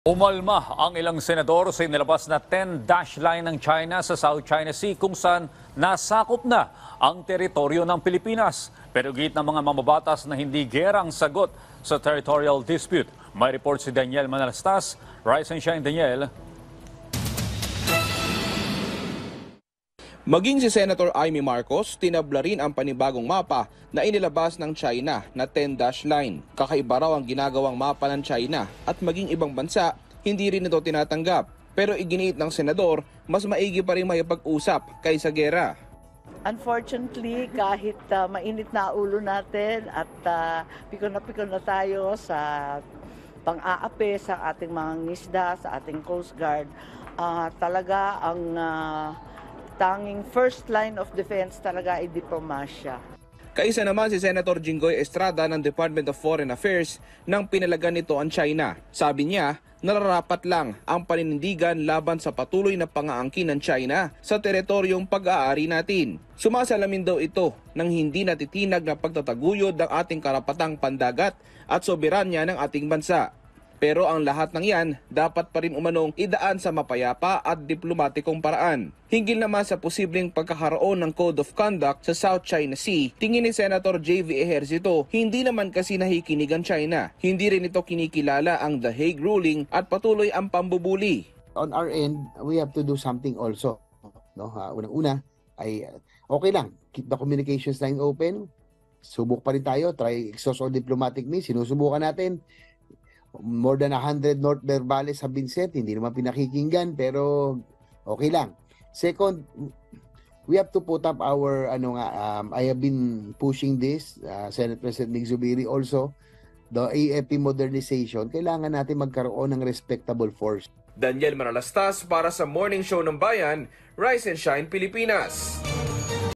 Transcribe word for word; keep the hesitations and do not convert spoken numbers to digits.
Umalma ang ilang senador sa inilabas na ten dash line ng China sa South China Sea kung saan nasakop na ang teritoryo ng Pilipinas. Pero git ng mga mamabatas na hindi gerang sagot sa territorial dispute. May report si Daniel Manalastas. Rise and shine, Daniel. Maging si Senator Amy Marcos, tinabla rin ang panibagong mapa na inilabas ng China na ten dash line. Kakaiba raw ang ginagawang mapa ng China at maging ibang bansa, hindi rin ito tinatanggap. Pero iginiit ng senador, mas maigi pa rin makipag-usap kaysa gera. Unfortunately, kahit uh, mainit na ulo natin at uh, pikon na pikon na tayo sa pang-aapi sa ating mga ngisda, sa ating Coast Guard, uh, talaga ang uh, tanging first line of defense talaga ay diplomasya. Kaisa naman si Senator Jinggoy Estrada ng Department of Foreign Affairs nang pinalagan nito ang China. Sabi niya, nararapat lang ang paninindigan laban sa patuloy na pangaangkin ng China sa teritoryong pag-aari natin. Sumasalamin daw ito ng hindi natitinag na pagtataguyod ng ating karapatang pandagat at soberanya ng ating bansa. Pero ang lahat ng yan dapat pa rin umanong idaan sa mapayapa at diplomatikong paraan. Hinggil naman sa posibleng pagkakaroon ng Code of Conduct sa South China Sea, tingin ni Senator J V Ejercito, hindi naman kasi nakikinig ang China. Hindi rin ito kinikilala ang The Hague Ruling at patuloy ang pambubuli. On our end, we have to do something also. No, ha, unang-una ay okay lang, keep the communications line open. Subok pa rin tayo, try exhaust all diplomatic means, sinusubukan natin. More than one hundred North Verbales have been sent, hindi naman pinakikinggan, pero okay lang. Second, we have to put up our, ano nga, um, I have been pushing this, uh, Senate President Mig Zubiri also, the A F P modernization, kailangan natin magkaroon ng respectable force. Daniel Manalastas para sa Morning Show ng Bayan, Rise and Shine Pilipinas.